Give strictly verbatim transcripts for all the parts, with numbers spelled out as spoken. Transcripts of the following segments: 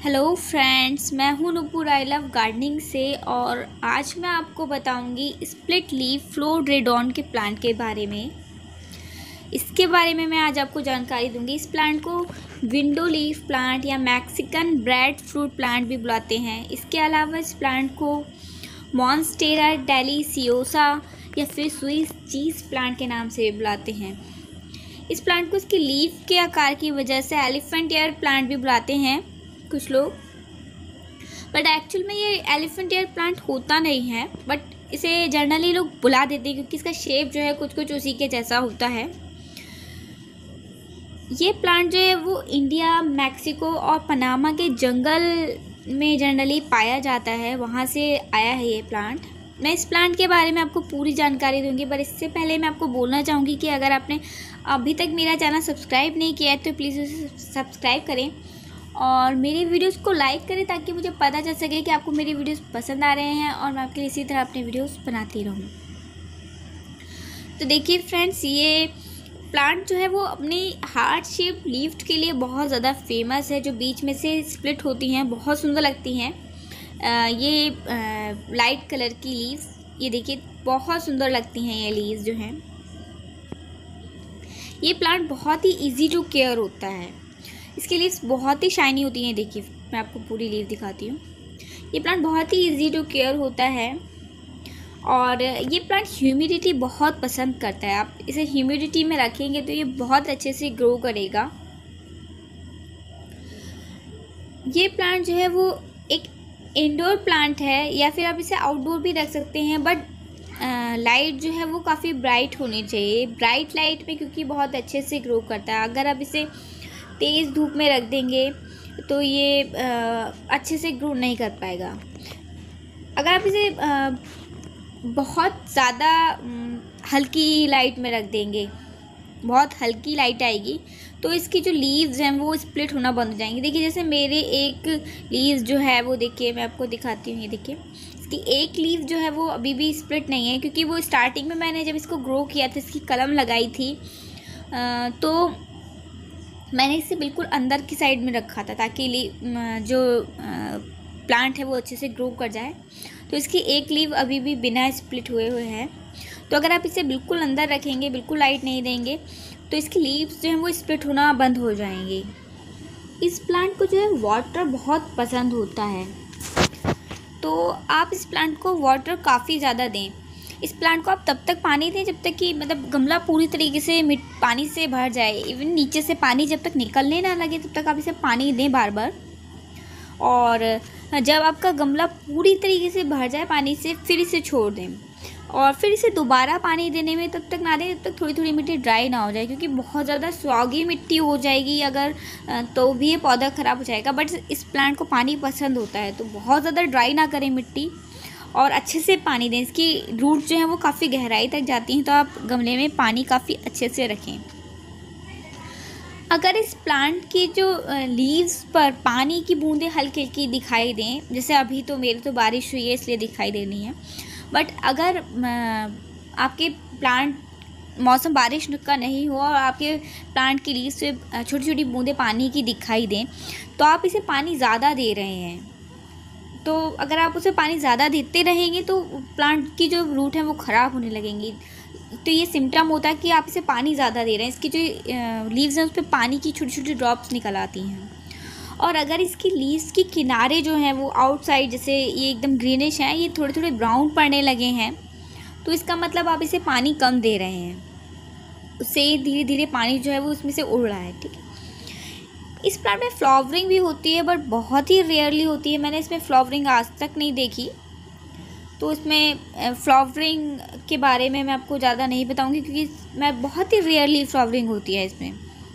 Hello friends, मैं हूं Nupur I love gardening से और आज मैं आपको बताऊंगी स्प्लिट लीफ फ्लोडेंड्रॉन के प्लांट के बारे में। इसके बारे में मैं आज आपको जानकारी दूंगी। इस प्लांट को विंडो लीफ प्लांट या मैक्सिकन ब्रेड फ्रूट प्लांट भी बुलाते हैं। इसके अलावा इस प्लांट को मॉन्स्टेरा डेलिसियोसा या फिर स्विस चीज़ प्लांट के नाम से भी बुलाते हैं। इस प्लांट को इसके लीफ के आकार की वजह से एलिफेंट ईयर प्लांट भी बुलाते हैं कुछ लोग, बट एक्चुअल में ये एलिफेंट ईयर प्लांट होता नहीं है, बट इसे जनरली लोग बुला देते हैं क्योंकि इसका शेप जो है कुछ कुछ उसी के जैसा होता है। ये प्लांट जो है वो इंडिया, मैक्सिको और पनामा के जंगल में जनरली पाया जाता है, वहाँ से आया है ये प्लांट। मैं इस प्लांट के बारे में आपको पूरी जानकारी दूंगी, पर इससे पहले मैं आपको बोलना चाहूँगी कि अगर आपने अभी तक मेरा चैनल सब्सक्राइब नहीं किया है तो प्लीज़ उसे सब्सक्राइब करें और मेरी वीडियोस को लाइक करें ताकि मुझे पता चल सके कि आपको मेरी वीडियोस पसंद आ रहे हैं और मैं आपके लिए इसी तरह अपने वीडियोस बनाती रहूँ। तो देखिए फ्रेंड्स, ये प्लांट जो है वो अपनी हार्ट शेप लीफ के लिए बहुत ज़्यादा फेमस है, जो बीच में से स्प्लिट होती हैं, बहुत सुंदर लगती हैं। ये लाइट कलर की लीव्स, ये देखिए बहुत सुंदर लगती हैं ये लीव्स जो हैं। ये प्लांट बहुत ही इजी टू केयर होता है। इसकी लीव्स बहुत ही शाइनी होती हैं। देखिए मैं आपको पूरी लीव दिखाती हूँ। ये प्लांट बहुत ही इजी टू केयर होता है और ये प्लांट ह्यूमिडिटी बहुत पसंद करता है। आप इसे ह्यूमिडिटी में रखेंगे तो ये बहुत अच्छे से ग्रो करेगा। ये प्लांट जो है वो एक इंडोर प्लांट है या फिर आप इसे आउटडोर भी रख सकते हैं, बट लाइट जो है वो काफ़ी ब्राइट होनी चाहिए। ब्राइट लाइट में क्योंकि बहुत अच्छे से ग्रो करता है। अगर आप इसे तेज़ धूप में रख देंगे तो ये आ, अच्छे से ग्रो नहीं कर पाएगा। अगर आप इसे आ, बहुत ज़्यादा हल्की लाइट में रख देंगे, बहुत हल्की लाइट आएगी तो इसकी जो लीव्स हैं वो स्प्लिट होना बंद हो जाएंगी। देखिए जैसे मेरे एक लीव्स जो है वो, देखिए मैं आपको दिखाती हूँ। ये देखिए इसकी एक लीव जो है वो अभी भी स्प्लिट नहीं है, क्योंकि वो स्टार्टिंग में मैंने जब इसको ग्रो किया था इसकी कलम लगाई थी आ, तो मैंने इसे बिल्कुल अंदर की साइड में रखा था ताकि जो प्लांट है वो अच्छे से ग्रो कर जाए। तो इसकी एक लीव अभी भी बिना स्प्लिट हुए हुए है। तो अगर आप इसे बिल्कुल अंदर रखेंगे, बिल्कुल लाइट नहीं देंगे, तो इसकी लीव्स जो हैं वो स्प्लिट होना बंद हो जाएंगी। इस प्लांट को जो है वाटर बहुत पसंद होता है, तो आप इस प्लांट को वाटर काफ़ी ज़्यादा दें। इस प्लांट को आप तब तक पानी दें जब तक कि मतलब गमला पूरी तरीके से मिट पानी से भर जाए। इवन नीचे से पानी जब तक निकलने ना लगे तब तक आप इसे पानी दें बार बार। और जब आपका गमला पूरी तरीके से भर जाए पानी से, फिर इसे छोड़ दें और फिर इसे दोबारा पानी देने में तब तक ना दें जब तक थोड़ी थोड़ी मिट्टी ड्राई ना हो जाए, क्योंकि बहुत ज़्यादा स्वागी मिट्टी हो जाएगी अगर तो भी ये पौधा ख़राब हो जाएगा। बट इस प्लांट को पानी पसंद होता है, तो बहुत ज़्यादा ड्राई ना करें मिट्टी और अच्छे से पानी दें। इसकी रूट जो है वो काफ़ी गहराई तक जाती हैं, तो आप गमले में पानी काफ़ी अच्छे से रखें। अगर इस प्लांट की जो लीव्स पर पानी की बूंदें हल्की हल्की दिखाई दें, जैसे अभी तो मेरी तो बारिश हुई है इसलिए दिखाई दे रही है, बट अगर आपके प्लांट मौसम बारिश का नहीं हो और आपके प्लांट की लीव्स से छोटी छोटी बूंदें पानी की दिखाई दें, तो आप इसे पानी ज़्यादा दे रहे हैं। तो अगर आप उसे पानी ज़्यादा देते रहेंगे तो प्लांट की जो रूट है वो ख़राब होने लगेंगी। तो ये सिम्टम होता है कि आप इसे पानी ज़्यादा दे रहे हैं। इसकी जो लीव्स हैं उस पर पानी की छोटी छोटी ड्रॉप्स निकल आती हैं। और अगर इसकी लीव्स की किनारे जो हैं वो आउटसाइड, जैसे ये एकदम ग्रीनिश हैं, ये थोड़े थोड़े ब्राउन पड़ने लगे हैं, तो इसका मतलब आप इसे पानी कम दे रहे हैं। उससे धीरे धीरे पानी जो है वो उसमें से उड़ रहा है। ठीक है, इस प्लांट में फ्लावरिंग भी होती है, बट बहुत ही रेयरली होती है। मैंने इसमें फ्लावरिंग आज तक नहीं देखी, तो इसमें फ्लावरिंग के बारे में मैं आपको ज़्यादा नहीं बताऊंगी क्योंकि मैं बहुत ही रेयरली फ्लावरिंग होती है इसमें।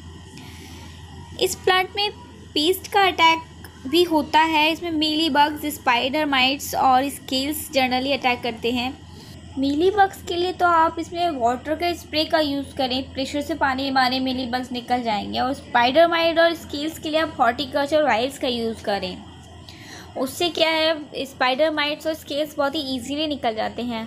इस प्लांट में पेस्ट का अटैक भी होता है। इसमें मीली बग्स, स्पाइडर माइट्स और स्केल्स जनरली अटैक करते हैं। मीली बग्स के लिए तो आप इसमें वाटर का स्प्रे का यूज़ करें, प्रेशर से पानी मारे मीली बग्स निकल जाएंगे। और स्पाइडर माइट और स्केल्स के लिए आप हॉर्टिकल्चर वाइल्स का यूज़ करें। उससे क्या है, स्पाइडर माइट्स और स्केल्स बहुत ही ईजीली निकल जाते हैं।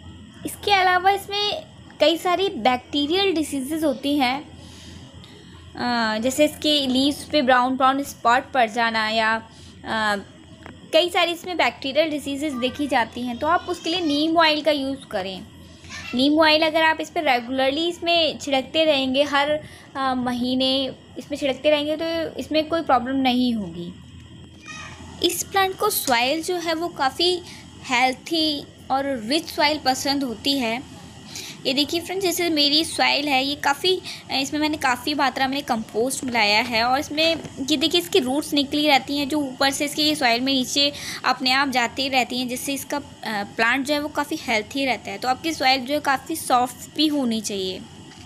इसके अलावा इसमें कई सारी बैक्टीरियल डिसीज़ेज़ होती हैं जैसे इसके लीव्स पे ब्राउन ब्राउन स्पॉट पड़ जाना या आ, कई सारी इसमें बैक्टीरियल डिसीजेस देखी जाती हैं, तो आप उसके लिए नीम ऑयल का यूज़ करें। नीम ऑयल अगर आप इस पर रेगुलरली इसमें छिड़कते रहेंगे, हर आ, महीने इसमें छिड़कते रहेंगे, तो इसमें कोई प्रॉब्लम नहीं होगी। इस प्लांट को सॉइल जो है वो काफ़ी हेल्थी और रिच सॉइल पसंद होती है। ये देखिए फ्रेंड्स, जैसे मेरी सॉइल है ये काफ़ी, इसमें मैंने काफ़ी मात्रा में कंपोस्ट मिलाया है और इसमें ये देखिए इसकी रूट्स निकली रहती हैं जो ऊपर से इसके ये सॉइल में नीचे अपने आप जाती रहती हैं, जिससे इसका प्लांट जो है वो काफ़ी हेल्थी रहता है। तो आपकी सॉइल जो है काफ़ी सॉफ्ट भी होनी चाहिए।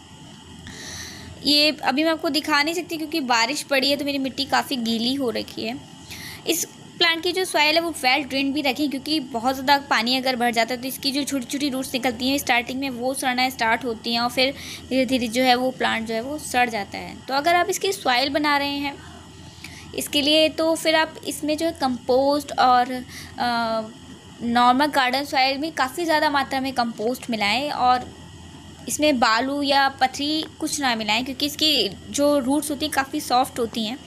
ये अभी मैं आपको दिखा नहीं सकती क्योंकि बारिश पड़ी है तो मेरी मिट्टी काफ़ी गीली हो रखी है। इस प्लांट की जो सॉइल है वो वेल ड्रेन भी रखें, क्योंकि बहुत ज़्यादा पानी अगर भर जाता है तो इसकी जो छोटी छोटी रूट्स निकलती हैं स्टार्टिंग में वो सड़ना स्टार्ट होती हैं और फिर धीरे धीरे जो है वो प्लांट जो है वो सड़ जाता है। तो अगर आप इसकी सॉइल बना रहे हैं इसके लिए, तो फिर आप इसमें जो है कंपोस्ट और नॉर्मल गार्डन सॉइल में काफ़ी ज़्यादा मात्रा में कंपोस्ट मिलाएं और इसमें बालू या पथरी कुछ ना मिलाएं, क्योंकि इसकी जो रूट्स होती हैं काफ़ी सॉफ्ट होती हैं।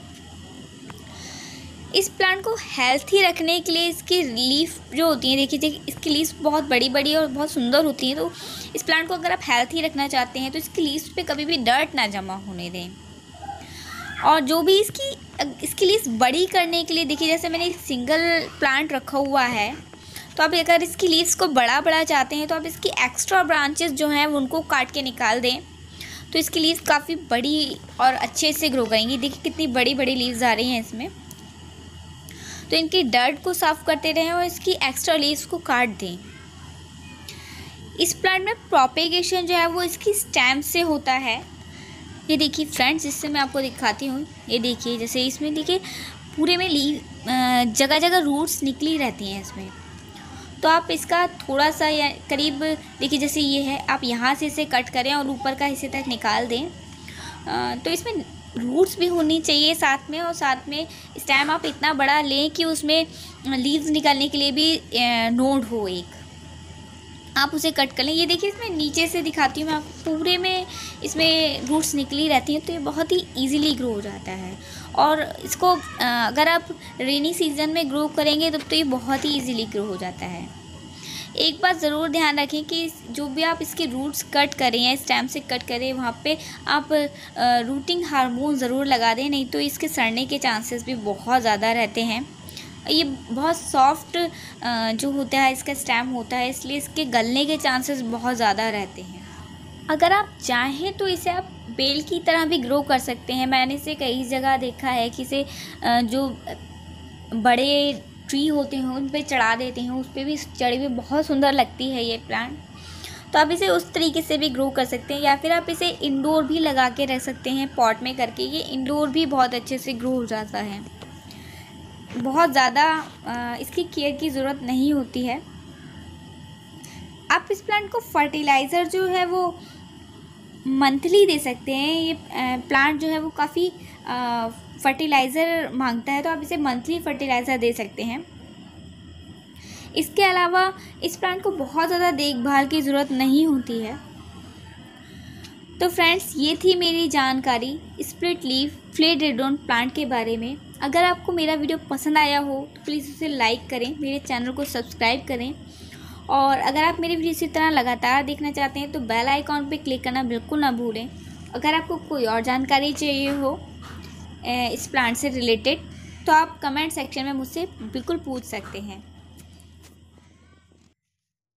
इस प्लांट को हेल्थी रखने के लिए इसकी लीफ जो होती हैं, देखिए इसकी लीव्स बहुत बड़ी बड़ी और बहुत सुंदर होती हैं। तो इस प्लांट को अगर आप हेल्थी रखना चाहते हैं तो इसकी लीव्स पे कभी भी डर्ट ना जमा होने दें। और जो भी इसकी इसकी लीव्स बड़ी करने के लिए, देखिए जैसे मैंने एक सिंगल प्लांट रखा हुआ है, तो आप अगर इसकी लीव्स को बड़ा बड़ा चाहते हैं तो आप इसकी एक्स्ट्रा ब्रांचेस जो हैं उनको काट के निकाल दें, तो इसकी लीव्स काफ़ी बड़ी और अच्छे से ग्रो करेंगी। देखिए कितनी बड़ी बड़ी लीव्स आ रही हैं इसमें। तो इनकी डर्ट को साफ़ करते रहें और इसकी एक्स्ट्रा लीव्स को काट दें। इस प्लांट में प्रोपेगेशन जो है वो इसकी स्टेम से होता है। ये देखिए फ्रेंड्स, जिससे मैं आपको दिखाती हूँ, ये देखिए जैसे इसमें देखिए पूरे में लीव जगह जगह रूट्स निकली रहती हैं इसमें। तो आप इसका थोड़ा सा या करीब देखिए जैसे ये है, आप यहाँ से इसे कट करें और ऊपर का हिस्से तक निकाल दें। तो इसमें रूट्स भी होनी चाहिए साथ में, और साथ में स्टेम आप इतना बड़ा लें कि उसमें लीव्स निकालने के लिए भी नोड हो एक, आप उसे कट कर लें। ये देखिए इसमें नीचे से दिखाती हूँ मैं आपको, पूरे में इसमें रूट्स निकली रहती हैं, तो ये बहुत ही इजीली ग्रो हो जाता है। और इसको अगर आप रेनी सीजन में ग्रो करेंगे तब तो ये बहुत ही इजीली ग्रो हो जाता है। एक बात ज़रूर ध्यान रखें कि जो भी आप इसके रूट्स कट करें या स्टेम से कट करें वहाँ पे आप रूटिंग हार्मोन ज़रूर लगा दें, नहीं तो इसके सड़ने के चांसेस भी बहुत ज़्यादा रहते हैं। ये बहुत सॉफ्ट जो होता है इसका स्टेम होता है, इसलिए इसके गलने के चांसेस बहुत ज़्यादा रहते हैं। अगर आप चाहें तो इसे आप बेल की तरह भी ग्रो कर सकते हैं। मैंने इसे कई जगह देखा है कि इसे जो बड़े ट्री होते हैं उन पे चढ़ा देते हैं, उस पर भी चढ़ी हुई बहुत सुंदर लगती है ये प्लांट। तो आप इसे उस तरीके से भी ग्रो कर सकते हैं, या फिर आप इसे इंडोर भी लगा के रख सकते हैं पॉट में करके। ये इंडोर भी बहुत अच्छे से ग्रो हो जाता है, बहुत ज़्यादा इसकी केयर की ज़रूरत नहीं होती है। आप इस प्लांट को फर्टिलाइज़र जो है वो मंथली दे सकते हैं। ये प्लांट जो है वो काफ़ी फर्टिलाइज़र मांगता है, तो आप इसे मंथली फर्टिलाइज़र दे सकते हैं। इसके अलावा इस प्लांट को बहुत ज़्यादा देखभाल की ज़रूरत नहीं होती है। तो फ्रेंड्स, ये थी मेरी जानकारी स्प्लिट लीफ फिलेडेरोडन प्लांट के बारे में। अगर आपको मेरा वीडियो पसंद आया हो तो प्लीज़ उसे लाइक करें, मेरे चैनल को सब्सक्राइब करें, और अगर आप मेरी वीडियो इसी तरह लगातार देखना चाहते हैं तो बेल आइकॉन पे क्लिक करना बिल्कुल ना भूलें। अगर आपको कोई और जानकारी चाहिए हो इस प्लांट से रिलेटेड तो आप कमेंट सेक्शन में मुझसे बिल्कुल पूछ सकते हैं।